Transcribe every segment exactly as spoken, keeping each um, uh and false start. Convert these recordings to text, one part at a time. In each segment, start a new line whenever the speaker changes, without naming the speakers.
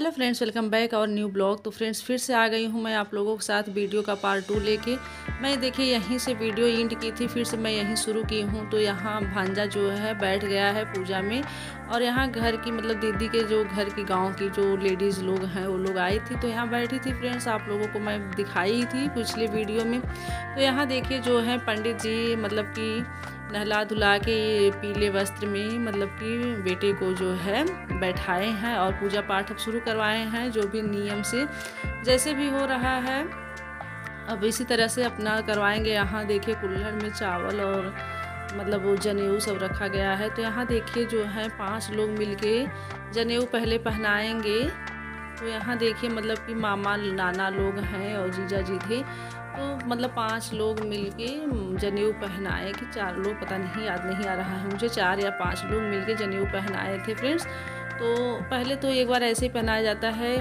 Hello friends, welcome back और new blog. तो friends फिर से आ गई हूँ मैं आप लोगों के साथ वीडियो का पार्ट टू लेके। मैं देखिए यहीं से वीडियो एंड की थी, फिर से मैं यहीं शुरू की हूँ। तो यहाँ भांजा जो है बैठ गया है पूजा में, और यहाँ घर की मतलब दीदी के जो घर की गांव की जो लेडीज़ लोग हैं वो लोग आई थी, तो यहाँ बैठी थी। फ्रेंड्स आप लोगों को मैं दिखाई थी पिछले वीडियो में। तो यहाँ देखिए जो है पंडित जी मतलब कि नहला धुला के ये पीले वस्त्र में मतलब कि बेटे को जो है बैठाए हैं और पूजा पाठ अब शुरू करवाए हैं, जो भी नियम से जैसे भी हो रहा है अब इसी तरह से अपना करवाएंगे। यहाँ देखिए कुल्हड़ में चावल और मतलब वो जनेऊ सब रखा गया है। तो यहाँ देखिए जो है पांच लोग मिलके जनेऊ पहले पहनाएंगे। तो यहाँ देखिए मतलब कि मामा नाना लोग हैं और जीजा जी थे, तो मतलब पांच लोग मिलके जनेऊ पहनाए कि चार लोग, पता नहीं याद नहीं आ रहा है मुझे, चार या पांच लोग मिलके जनेऊ पहनाए थे फ्रेंड्स। तो पहले तो एक बार ऐसे ही पहनाया जाता है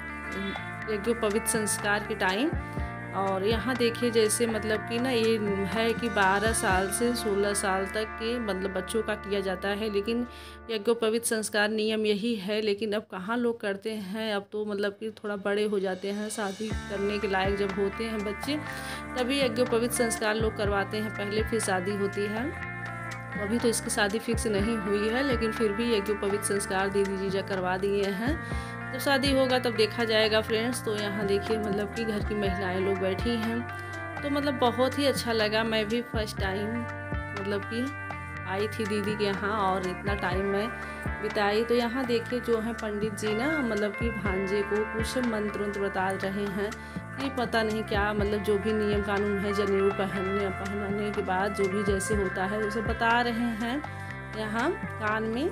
यज्ञोपवीत संस्कार के टाइम। और यहाँ देखिए जैसे मतलब कि ना ये है कि बारह साल से सोलह साल तक के मतलब बच्चों का किया जाता है, लेकिन यज्ञोपवीत संस्कार नियम यही है। लेकिन अब कहाँ लोग करते हैं, अब तो मतलब कि थोड़ा बड़े हो जाते हैं, शादी करने के लायक जब होते हैं बच्चे तभी यज्ञोपवीत संस्कार लोग करवाते हैं, पहले फिर शादी होती है। अभी तो इसकी शादी फिक्स नहीं हुई है, लेकिन फिर भी यज्ञोपवीत संस्कार दीदी जीजा करवा दिए हैं। जब शादी होगा तब देखा जाएगा फ्रेंड्स। तो यहाँ देखिए मतलब कि घर की महिलाएं लोग बैठी हैं, तो मतलब बहुत ही अच्छा लगा। मैं भी फर्स्ट टाइम मतलब कि आई थी दीदी के यहाँ और इतना टाइम मैं बिताई। तो यहाँ देखिए जो है पंडित जी ना मतलब कि भांजे को कुछ मंत्र वंत्र बता रहे हैं कि पता नहीं क्या मतलब जो भी नियम कानून है जनेऊ पहनने पहनाने के बाद जो भी जैसे होता है उसे बता रहे हैं यहाँ कान में।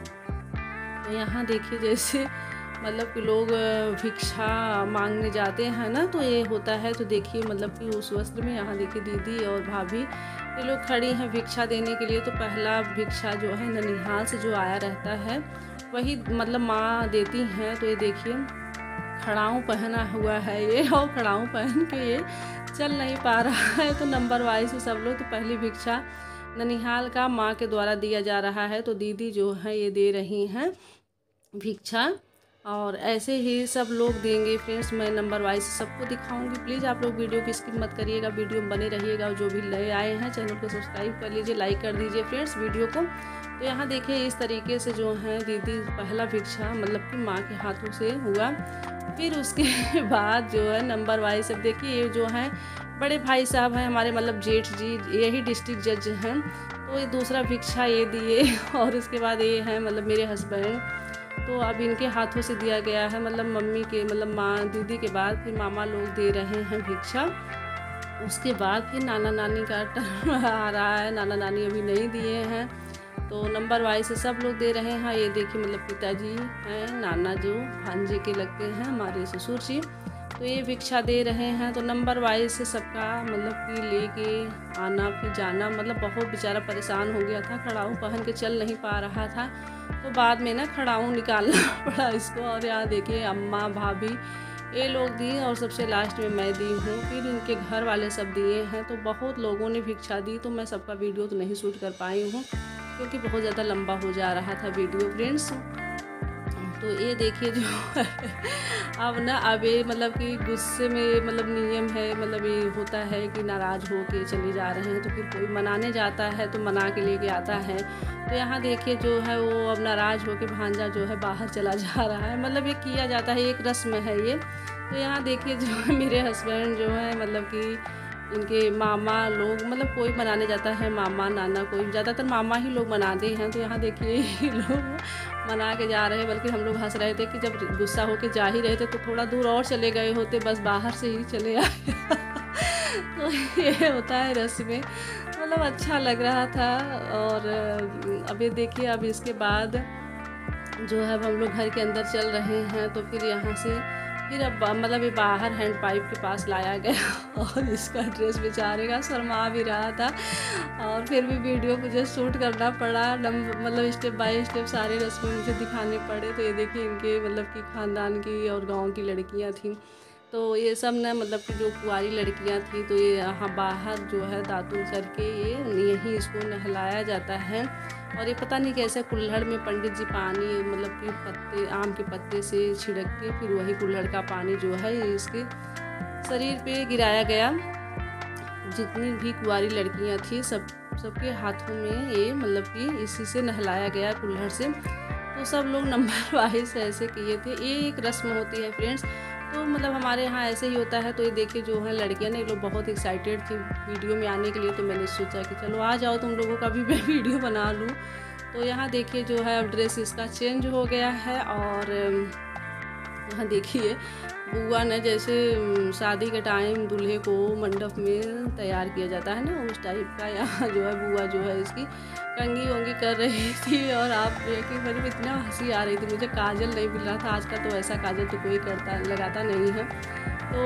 तो यहाँ देखिए जैसे मतलब कि लोग भिक्षा मांगने जाते हैं ना, तो ये होता है। तो देखिए मतलब कि उस वस्त्र में यहाँ देखिए दीदी और भाभी ये लोग खड़ी हैं भिक्षा देने के लिए। तो पहला भिक्षा जो है ननिहाल से जो आया रहता है वही मतलब माँ देती हैं। तो ये देखिए खड़ाऊँ पहना हुआ है ये, और खड़ाऊँ पहन के ये चल नहीं पा रहा है। तो नंबर वाइज से सब लोग, तो पहली भिक्षा ननिहाल का माँ के द्वारा दिया जा रहा है। तो दीदी जो है ये दे रही हैं भिक्षा, और ऐसे ही सब लोग देंगे फ्रेंड्स। मैं नंबर वाइज सबको दिखाऊंगी। प्लीज़ आप लोग वीडियो की स्किप मत करिएगा, वीडियो में बने रहिएगा। और जो भी नए आए हैं चैनल को सब्सक्राइब कर लीजिए, लाइक कर दीजिए फ्रेंड्स वीडियो को। तो यहाँ देखिए इस तरीके से जो है दीदी पहला भिक्षा मतलब कि माँ के हाथों से हुआ। फिर उसके बाद जो है नंबर वाइज सब देखिए ये जो है बड़े भाई साहब हैं हमारे मतलब जेठ जी, यही डिस्ट्रिक्ट जज हैं। तो ये दूसरा भिक्षा ये दिए, और उसके बाद ये हैं मतलब मेरे हस्बैंड। तो अब इनके हाथों से दिया गया है मतलब मम्मी के मतलब माँ दीदी के बाद फिर मामा लोग दे रहे हैं भिक्षा। उसके बाद फिर नाना नानी का टर्न आ रहा है, नाना नानी अभी नहीं दिए हैं। तो नंबर वाइज से सब लोग दे रहे हैं। ये देखिए मतलब पिताजी हैं, नाना जो भांजे के लगते हैं हमारे ससुर जी, तो ये भिक्षा दे रहे हैं। तो नंबर वाइज से सबका मतलब कि लेके आना फिर जाना, मतलब बहुत बेचारा परेशान हो गया था, खड़ाऊँ पहन के चल नहीं पा रहा था। तो बाद में ना खड़ाऊँ निकालना पड़ा इसको। और यहाँ देखिए अम्मा भाभी ये लोग दी, और सबसे लास्ट में मैं दी हूँ, फिर इनके घर वाले सब दिए हैं। तो बहुत लोगों ने भिक्षा दी, तो मैं सबका वीडियो तो नहीं शूट कर पाई हूँ क्योंकि बहुत ज़्यादा लंबा हो जा रहा था वीडियो फ्रेंड्स। तो ये देखिए जो है अब ना अब ये मतलब कि गुस्से में मतलब नियम है, मतलब ये होता है कि नाराज़ हो के चले जा रहे हैं, तो फिर कोई मनाने जाता है तो मना के लेके आता है। तो यहाँ देखिए जो है वो अब नाराज़ हो के भांजा जो है बाहर चला जा रहा है, मतलब ये किया जाता है, एक रस्म है ये। तो यहाँ देखिए जो है मेरे हस्बैंड जो है मतलब कि इनके मामा लोग मतलब कोई मनाने जाता है, मामा नाना कोई, ज़्यादातर मामा ही लोग मनाते हैं। तो यहाँ देखिए ये लोग मना के जा रहे हैं, बल्कि हम लोग हंस रहे थे कि जब गुस्सा होके जा ही रहे थे तो थोड़ा दूर और चले गए होते, बस बाहर से ही चले आए। तो ये होता है रस्में, मतलब अच्छा लग रहा था। और अब ये देखिए अब इसके बाद जो है अब हम लोग घर के अंदर चल रहे हैं। तो फिर यहाँ से फिर अब मतलब ये बाहर हैंड पाइप के पास लाया गया, और इसका ड्रेस बेचारे का शर्मा भी रहा था, और फिर भी वीडियो मुझे शूट करना पड़ा, मतलब स्टेप बाय स्टेप सारे रस्में मुझे दिखाने पड़े। तो ये देखिए इनके मतलब कि ख़ानदान की और गांव की लड़कियां थीं। तो ये सब ना मतलब कि जो कुंवारी लड़कियां थी तो ये यहाँ बाहर जो है दातुन करके ये यहीं इसको नहलाया जाता है। और ये पता नहीं कैसे कुल्हड़ में पंडित जी पानी मतलब कि पत्ते आम के पत्ते से छिड़क के फिर वही कुल्हड़ का पानी जो है इसके शरीर पे गिराया गया। जितनी भी कुंवारी लड़कियां थी सब सबके हाथों में ये मतलब कि इसी से नहलाया गया कुल्हड़ से। तो सब लोग नंबर वाइज ऐसे किए थे। ये एक रस्म होती है फ्रेंड्स, तो मतलब हमारे यहाँ ऐसे ही होता है। तो ये देखिए जो है लड़कियां ने लोग बहुत एक्साइटेड थी वीडियो में आने के लिए, तो मैंने सोचा कि चलो आ जाओ तुम लोगों का भी मैं वीडियो बना लूँ। तो यहाँ देखिए जो है अब ड्रेस इसका चेंज हो गया है। और यहाँ देखिए बुआ ने जैसे शादी के टाइम दूल्हे को मंडप में तैयार किया जाता है ना, उस टाइप का यहाँ जो है बुआ जो है इसकी कंगी वंगी कर रही थी। और आप देखिए मतलब इतना हंसी आ रही थी, मुझे काजल नहीं मिल रहा था। आजकल तो ऐसा काजल तो कोई करता लगाता नहीं है, तो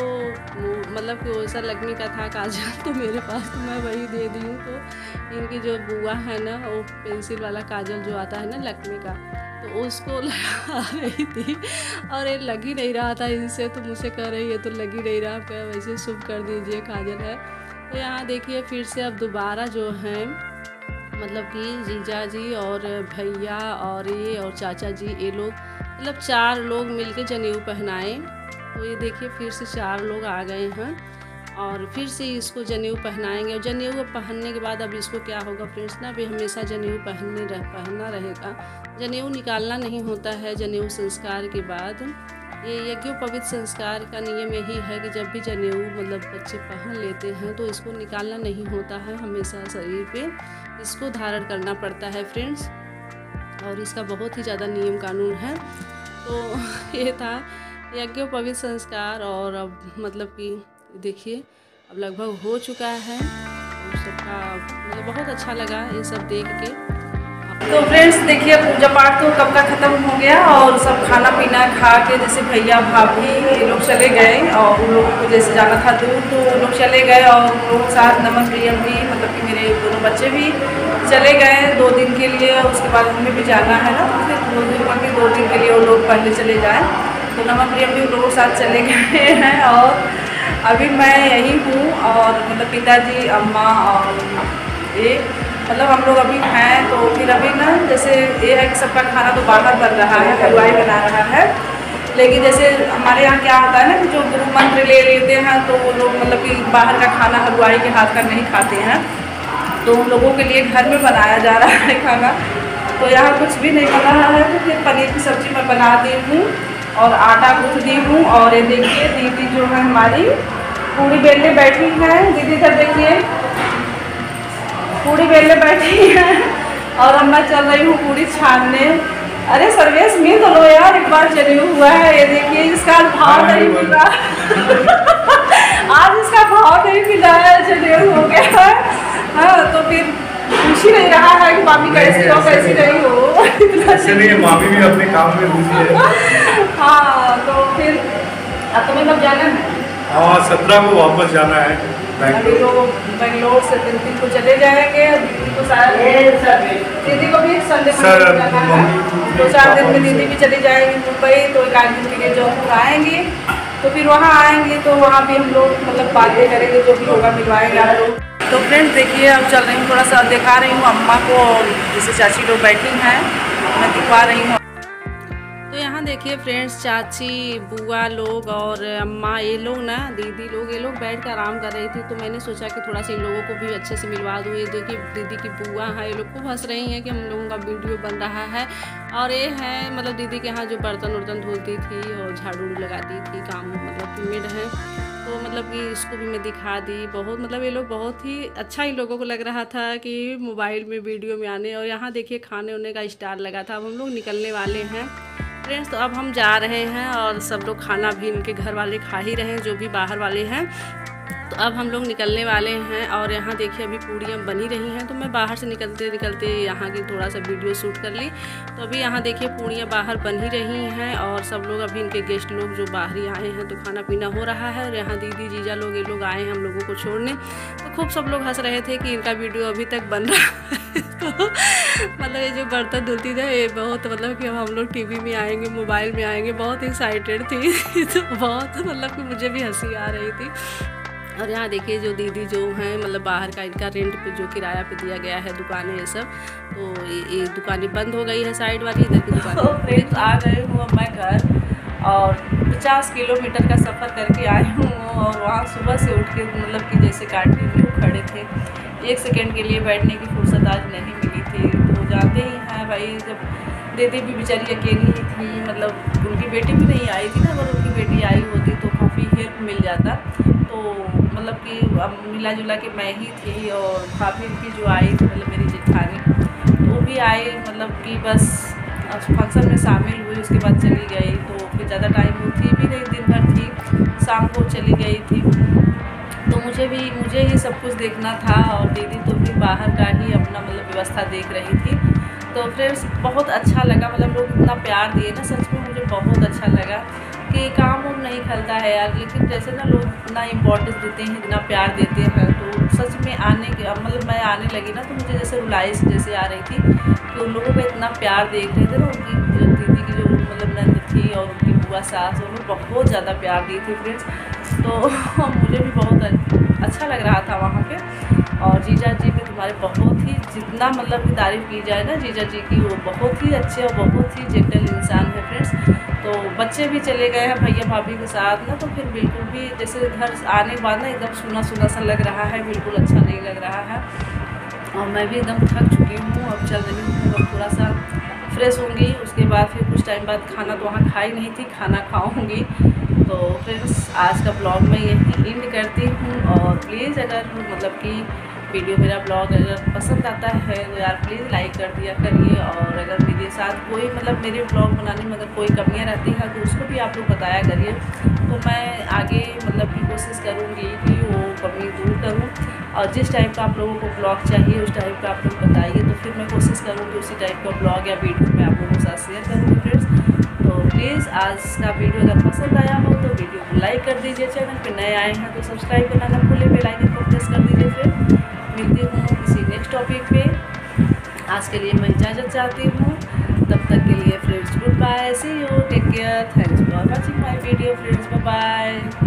मतलब कि वैसा लगने का था काजल तो मेरे पास, तो मैं वही दे दी हूँ। तो इनकी जो बुआ है ना वो पेंसिल वाला काजल जो आता है ना लक्मे का, तो उसको लगा रही थी और ये लग ही नहीं रहा था इनसे। तो मुझसे कह रही है तो लग ही नहीं रहा, क्या वैसे शुभ कर दीजिए काजल है। तो यहाँ देखिए फिर से अब दोबारा जो है मतलब कि जीजा जी और भैया और ये और चाचा जी ये लोग मतलब चार लोग मिलके जनेऊ पहनाए। तो ये देखिए फिर से चार लोग आ गए हैं और फिर से इसको जनेऊ पहनाएंगे। और जनेऊ पहनने के बाद अब इसको क्या होगा फ्रेंड्स ना, अभी हमेशा जनेऊ पहनने रह पहनना रहेगा। जनेऊ निकालना नहीं होता है। जनेऊ संस्कार के बाद ये यज्ञोपवीत संस्कार का नियम यही है कि जब भी जनेऊ मतलब बच्चे पहन लेते हैं तो इसको निकालना नहीं होता है, हमेशा शरीर पे इसको धारण करना पड़ता है फ्रेंड्स। और इसका बहुत ही ज़्यादा नियम कानून है। तो ये था यज्ञोपवीत संस्कार। और अब मतलब कि देखिए अब लगभग हो चुका है। तो सबका मतलब बहुत अच्छा लगा ये सब देख के। तो फ्रेंड्स देखिए पूजा पाठ तो कब का ख़त्म हो गया और सब खाना पीना खा के जैसे भैया भाभी ये लोग चले गए और उन लोगों को जैसे जाना था दूर तो उन लोग चले गए। और उन लोगों के साथ नमन प्रियम भी मतलब कि मेरे दोनों बच्चे भी चले गए दो दिन के लिए। उसके बाद हमें भी जाना है ना, तो फिर दो दिन के दो दिन के लिए वो लोग पहले चले जाए। तो नमन प्रियम भी उन लोगों के साथ चले गए हैं और अभी मैं यही हूँ। और मतलब पिताजी अम्मा और ये मतलब हम लोग अभी हैं। तो फिर अभी ना जैसे ये है कि सबका खाना तो बाहर बन रहा है, हलवाई बना रहा है। लेकिन जैसे हमारे यहाँ क्या होता है ना कि जो गुरु मंत्र ले लेते हैं तो वो लोग मतलब कि बाहर का खाना हलवाई के हाथ का नहीं खाते हैं। तो उन लोगों के लिए घर में बनाया जा रहा है खाना। तो यहाँ कुछ भी नहीं बन रहा है। तो फिर पनीर की सब्ज़ी मैं बना दी हूँ और आटा गूँथ दी हूँ। और ये देखिए दीदी जो है हमारी पूरी बेलने बैठी है। दीदी इधर देखिए पूरी बेलने बैठी है और अब मैं चल रही हूँ पूरी छानने। अरे सर्वेश मिल तो लो यार, एक बार चली हुआ है। ये देखिए इसका भाव नहीं मिल रहा आज इसका भाव नहीं मिला है, चले हो गया है। हाँ तो फिर पूछ ही नहीं रहा है कि मामी कैसी हो कैसी नहीं हो।
ऐसे नहीं, मामी भी अपने काम में बिजी है।
हाँ तो फिर अब तुम्हें कब जाना है?
हाँ सत्रह को वापस जाना है।
अभी लोग बेंगलोर से तीन दिन को चले जाएंगे। दीदी को शायद दीदी को भी संडे को जाना है। दो चार दिन में दीदी भी चली जाएंगी मुंबई। तो एक आध दिन के लिए जौनपुर आएंगे। तो फिर वहाँ आएंगे तो वहाँ भी हम लोग मतलब बातें करेंगे, जो भी होगा मिलवाएंगे आप लोग। तो फ्रेंड्स देखिए अब चल रही हूँ, थोड़ा सा दिखा रही हूँ अम्मा को, जैसे चाची लोग बैठी हैं मैं दिखवा रही हूँ। तो यहाँ देखिए फ्रेंड्स चाची बुआ लोग और अम्मा ये लोग ना दीदी लोग ये लोग बैठ कर आराम कर रही थी। तो मैंने सोचा कि थोड़ा सा इन लोगों को भी अच्छे से मिलवा दूँ। ये देखिए दीदी की बुआ है, ये लोग खूब हंस रही हैं कि हम लोगों का वीडियो बन रहा है। और ये है मतलब दीदी के यहाँ जो बर्तन वर्तन धुलती थी और झाड़ू लगाती थी, काम मतलब कि मेड है। तो मतलब कि इसको भी मैं दिखा दी। बहुत मतलब ये लोग बहुत ही अच्छा इन लोगों को लग रहा था कि मोबाइल में वीडियो में आने। और यहाँ देखिए खाने वाने का स्टार लगा था। अब हम लोग निकलने वाले हैं फ्रेंड्स। तो अब हम जा रहे हैं और सब लोग खाना भी इनके घर वाले खा ही रहे हैं, जो भी बाहर वाले हैं। तो अब हम लोग निकलने वाले हैं और यहाँ देखिए अभी पूड़ियाँ बनी रही हैं। तो मैं बाहर से निकलते निकलते यहाँ की थोड़ा सा वीडियो शूट कर ली। तो अभी यहाँ देखिए पूड़ियाँ बाहर बन ही रही हैं और सब लोग अभी इनके गेस्ट लोग जो बाहर ही आए हैं तो खाना पीना हो रहा है। और यहाँ दीदी जीजा लोग ये लोग आए हैं हम लोगों को छोड़ने। तो खूब सब लोग हंस रहे थे कि इनका वीडियो अभी तक बन रहा है। तो मतलब ये जो बर्तन धुलती थे ये बहुत मतलब कि हम लोग टीवी में आएंगे, मोबाइल में आएंगे, बहुत एक्साइटेड थी। तो बहुत मतलब कि मुझे भी हंसी आ रही थी। और यहाँ देखिए जो दीदी जो हैं मतलब बाहर का इनका रेंट पे जो किराया पे दिया गया है दुकानें ये सब, तो ये, ये दुकानें बंद हो गई है साइड वाली, इधर की दुकान। तो फ्रेंड्स आ गए हूँ अब मैं घर और पचास किलोमीटर का सफ़र करके आई हूँ और वहाँ सुबह से उठ के मतलब कि जैसे कंटिन्यू खड़े थे, एक सेकेंड के लिए बैठने की फुर्सत आज नहीं मिली थी। तो जाते ही हैं भाई, जब दीदी भी बेचारी अकेली ही थी, मतलब उनकी बेटी भी नहीं आई थी ना, अगर उनकी बेटी आई होती तो काफ़ी हेल्प मिल जाता। तो मतलब कि अब मिला जुला के मैं ही थी और भाभी की जो आई थी मतलब मेरी जेठानी वो भी आई, मतलब कि बस फंक्शन में शामिल हुई, उसके बाद चली गई। तो फिर ज़्यादा टाइम वो थी भी नहीं, दिन भर थी, शाम को चली गई थी। तो मुझे भी मुझे ही सब कुछ देखना था और दीदी तो भी बाहर का ही अपना मतलब व्यवस्था देख रही थी। तो फ्रेंड्स बहुत अच्छा लगा, मतलब लोग इतना प्यार दिए ना, सच में मुझे बहुत अच्छा लगा कि काम वाम नहीं खलता है यार, लेकिन जैसे ना लोग इतना इम्पोर्टेंस देते हैं, इतना प्यार देते हैं। तो सच में आने के मतलब मैं आने लगी ना तो मुझे जैसे रुलाई जैसे आ रही थी कि उन लोगों को इतना प्यार देख रहे थे ना, उनकी जो दीदी की जो मतलब नंद थी और उनकी बुआ सास, उन्होंने बहुत ज़्यादा प्यार दी थी फ्रेंड्स। तो मुझे भी बहुत अच्छा लग रहा था वहाँ पे। और जीजा जी भी तुम्हारे बहुत ही, जितना मतलब की तारीफ़ की जाए ना जीजा जी की, वो बहुत ही अच्छे और बहुत ही जेंटल इंसान है फ्रेंड्स। तो बच्चे भी चले गए हैं भैया भाभी के साथ ना, तो फिर बिल्कुल भी जैसे घर आने के बाद ना एकदम सुना सुना सा लग रहा है, बिल्कुल अच्छा नहीं लग रहा है। और मैं भी एकदम थक चुकी हूँ, अब चल रही हूँ, अब थोड़ा सा फ्रेश होंगी, उसके बाद फिर कुछ टाइम बाद खाना तो वहाँ खाई नहीं थी, खाना खाऊँगी। तो फ्रेंड्स आज का ब्लॉग मैं यही एंड करती हूँ। और प्लीज़ अगर मतलब कि वीडियो मेरा ब्लॉग अगर पसंद आता है तो यार प्लीज़ लाइक कर दिया करिए। और अगर मेरे साथ कोई मतलब मेरे ब्लॉग बनाने में अगर कोई कमियां रहती हैं तो उसको भी आप लोग बताया करिए, तो मैं आगे मतलब की कोशिश करूँगी कि वो कमी दूर करूँ। और जिस टाइप का आप लोगों को ब्लॉग चाहिए उस टाइप का आप लोग बताइए, तो फिर मैं कोशिश करूँगी उसी टाइप का ब्लॉग या वीडियो मैं आप लोगों के साथ शेयर करूँगी फ्रेंड्स। तो प्लीज़ आज का वीडियो अगर पसंद आया हो तो वीडियो को लाइक कर दीजिए, चैनल पे नए आए हैं तो सब्सक्राइब करना ना भूलें, बेल आइकन को प्रेस कर दीजिए। फिर मिलती हूँ किसी नेक्स्ट टॉपिक पे, आज के लिए मैं इजाज़त चाहती हूँ, तब तक के लिए friends goodbye, see you, take care, thanks for watching my video friends, bye bye.